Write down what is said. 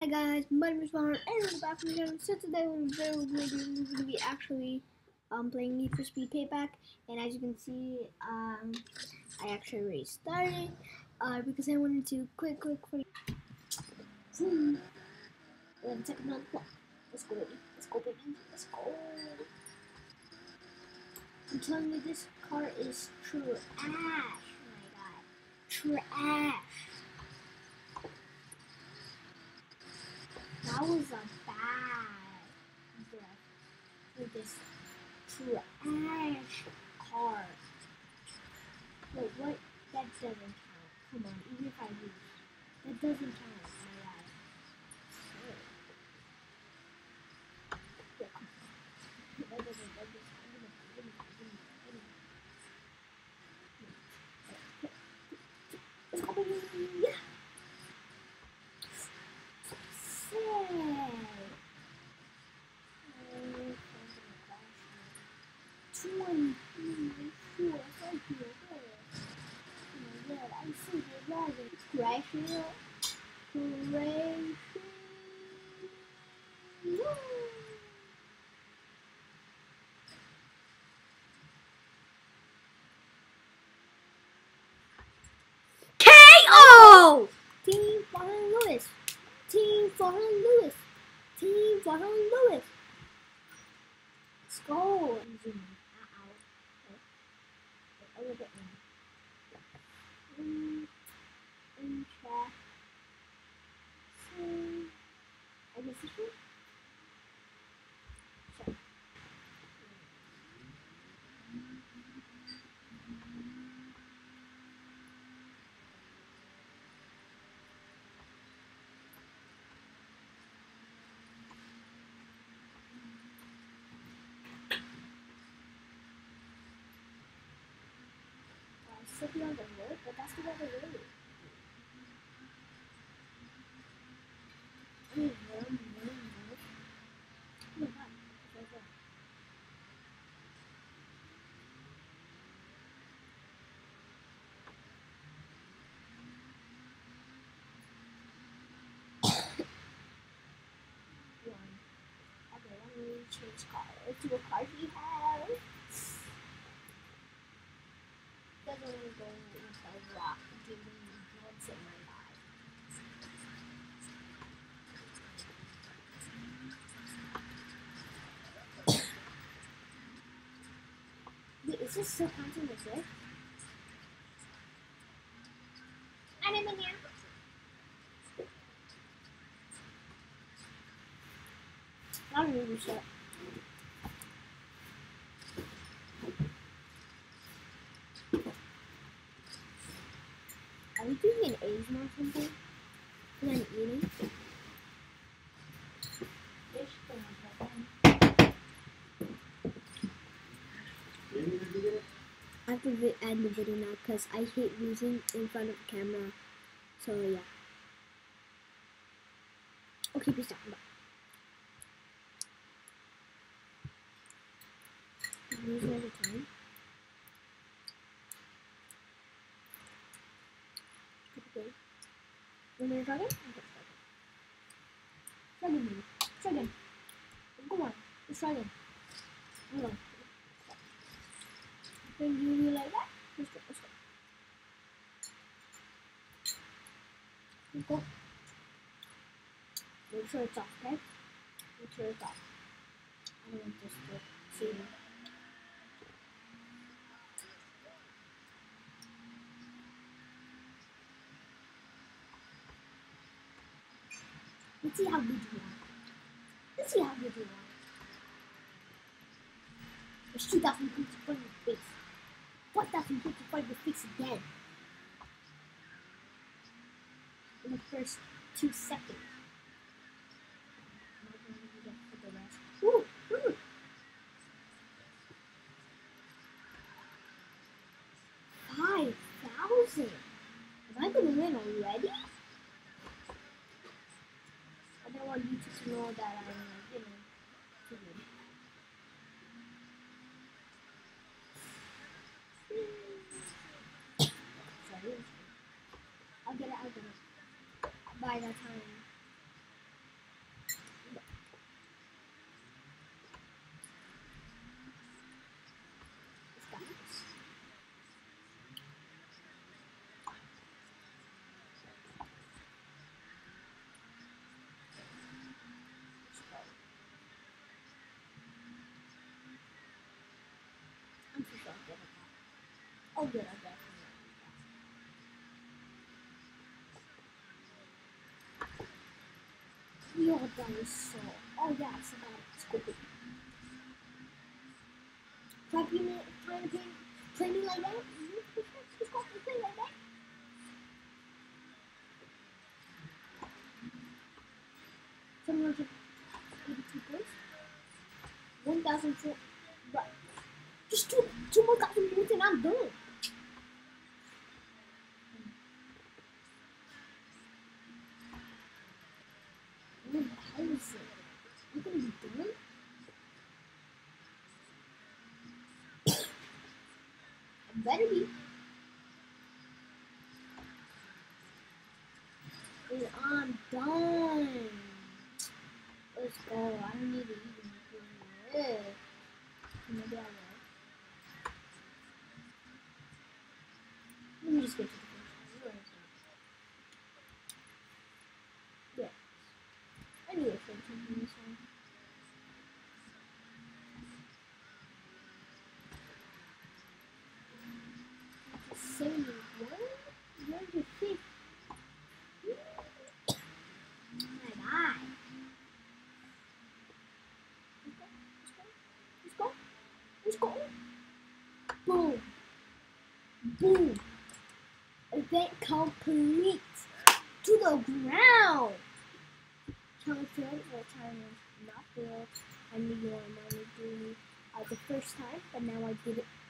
Hi guys, my name is Ron and we're back from again. So today we're going to be actually playing Need for Speed Payback, and as you can see, I actually already started because I wanted to quick for you. 11 seconds on the clock. Let's go baby, let's go. I'm telling you, this car is trash, my god, trash. That was a bad breath for this trash car. Wait, what? That doesn't count. Come on, even if I lose, that doesn't count. My god. Yeah, come on. That doesn't. Let's go, baby. Yeah. Sad. 24. Thank you. Oh my god, I'm so glad it's crashing. Crashing. KO! Team Farhan Lewis. Team Farhan Lewis. Team Farhan Lewis. Let's go. A little bit in track. So, I guess this one. So. Sitting on the road, but that's the other road. I mean, run. Oh my god, it's right there. Okay, let me change car. Let's do a car he has. Doesn't really go into a rock, giving me once in my life. Wait, is this still counting as it? I'm in here. Not really sure. Are we doing an Asian or something? And then eating? I have to end the video now because I hate losing in front of the camera. So yeah. Okay, peace out. Bye. Losing every time. Okay. You want to try again? Okay, try again. Try again. Go on. Let's try again. Hold on. Then you like that? Let's go. Let's go. Make sure it's off, okay? Make sure it's off. I don't want this to see me. Let's see how good you are. Let's see how good you are. There's 2,055 face. 1,055 to fix again. In the first 2 seconds. Ooh, ooh. 5,000. Am I gonna win already? I don't want YouTube to know that I'm, too good. Sorry. I'll get it. By that time. Oh, good. I definitely. Yo, that was so. Oh yeah, I forgot it. It's cool. Trying to play me like that? Just go and play like that. Someone should 82 points. 1,004. But just two more thousand points and I'm done. What the hell is it? I'm gonna be done? I better be. And I'm done. Let's go. I don't need to even do this. Maybe I will. Let me just get to the first one. Yeah. I knew it for something this one. Same one? Where's your fifth? My God. Let's go. Let's go. Boom. Boom. Event complete. To the ground. Challenge failed or challenge not failed. I knew you wanted to do the first time, but now I did it